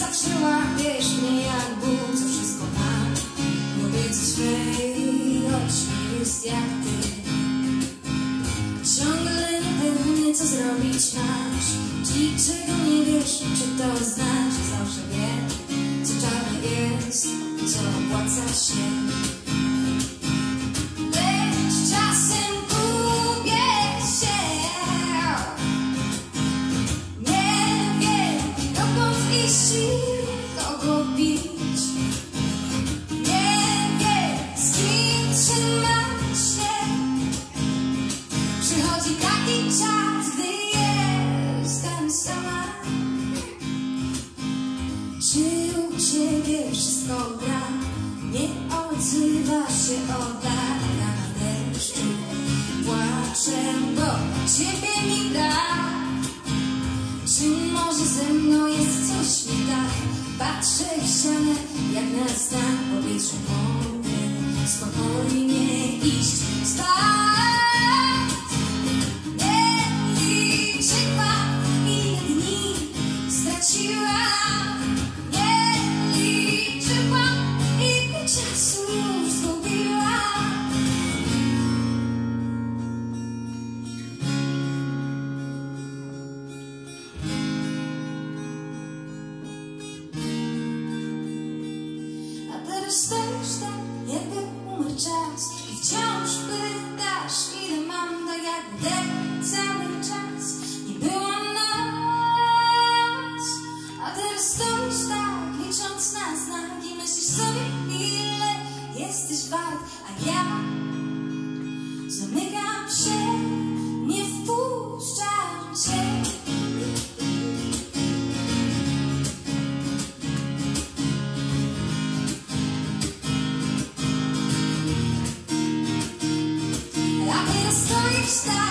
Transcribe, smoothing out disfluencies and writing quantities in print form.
zawsze łapiesz mnie jak Bóg, co wszystko ma. Mówię ci swej oczy jest jak ty. Ciągle niepewnie co zrobić masz. Ci czego nie wiesz, czy to znasz. Zawsze wiem, co czarne jest, co opłaca się. Lecz czasem gubię się. Nie wiem, dokąd iść i kogo bić. Nie wiem, z kim trzymać się. Przychodzi taki czas, gdy jestem sama. Czy u ciebie wszystko gra? Nie odzywa się od lat na deszczu. Płaczę, bo ciebie mi brak. Czy może ze mną jest coś nie tak? Patrzę w ścianę jak na stan. W powietrzu mogę spokojnie iść spać. Stoisz tak, jakby umarł czas i wciąż pytasz, ile mam, tak jak cały czas nie było nas. A teraz stoisz tak, licząc na znak i myślisz sobie, ile jesteś wart, a ja zamykam się, nie wpuszczam cię. Stoisz tak.